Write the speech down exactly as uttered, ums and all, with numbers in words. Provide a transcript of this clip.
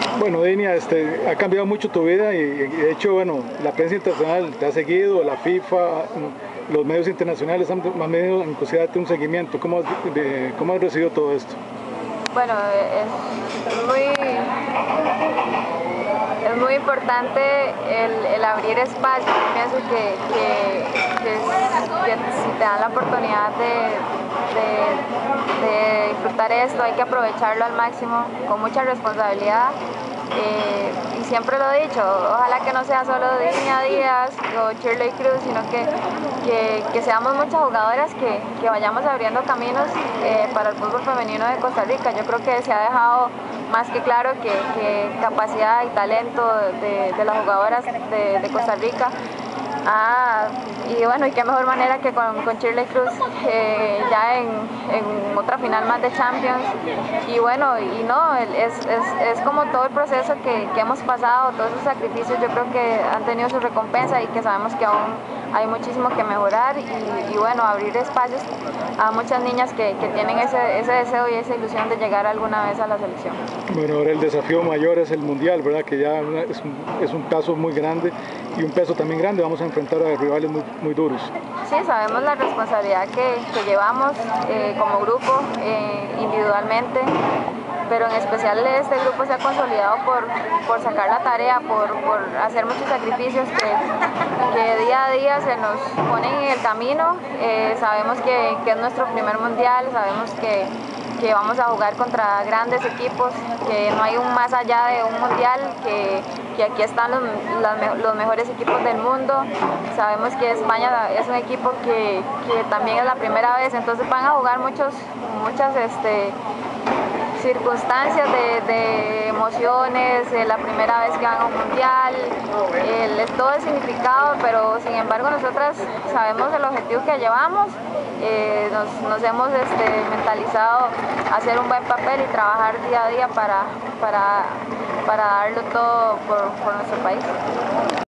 Bueno, Dinia, este, ha cambiado mucho tu vida y, y de hecho, bueno, la prensa internacional te ha seguido, la FIFA, los medios internacionales han, han venido inclusive a darte un seguimiento. ¿Cómo, has- de- ¿Cómo has recibido todo esto? Bueno, es muy, es muy importante el, el abrir espacio. Yo pienso que, que, que, que si te dan la oportunidad de, de, de disfrutar esto, hay que aprovecharlo al máximo, con mucha responsabilidad. Eh, y siempre lo he dicho, ojalá que no sea solo Dinia Díaz o Shirley Cruz, sino que, que, que seamos muchas jugadoras que, que vayamos abriendo caminos eh, para el fútbol femenino de Costa Rica. Yo creo que se ha dejado más que claro que, que capacidad y talento de, de las jugadoras de, de Costa Rica. Ah, y bueno, y qué mejor manera que con, con Shirley Cruz eh, ya en, en otra final más de Champions. Y bueno, y no, es, es, es como todo el proceso que, que hemos pasado, todos esos sacrificios, yo creo que han tenido su recompensa y que sabemos que aún hay muchísimo que mejorar y, y bueno, abrir espacios a muchas niñas que, que tienen ese, ese deseo y esa ilusión de llegar alguna vez a la selección. Bueno, ahora el desafío mayor es el mundial, ¿verdad? Que ya es un, es un paso muy grande y un peso también grande. Vamos a enfrentar a rivales muy, muy duros. Sí, sabemos la responsabilidad que, que llevamos eh, como grupo, eh, individualmente, pero en especial este grupo se ha consolidado por, por sacar la tarea, por, por hacer muchos sacrificios que, que día a día se nos ponen en el camino. Eh, sabemos que, que es nuestro primer mundial, sabemos que, que vamos a jugar contra grandes equipos, que no hay un más allá de un mundial, que, que aquí están los, los, los mejores equipos del mundo. Sabemos que España es un equipo que, que también es la primera vez, entonces van a jugar muchos, muchas este, circunstancias de, de emociones, eh, la primera vez que van a un mundial, el, todo el significado, pero sin embargo nosotras sabemos el objetivo que llevamos, eh, nos, nos hemos este, mentalizado a hacer un buen papel y trabajar día a día para, para, para darlo todo por, por nuestro país.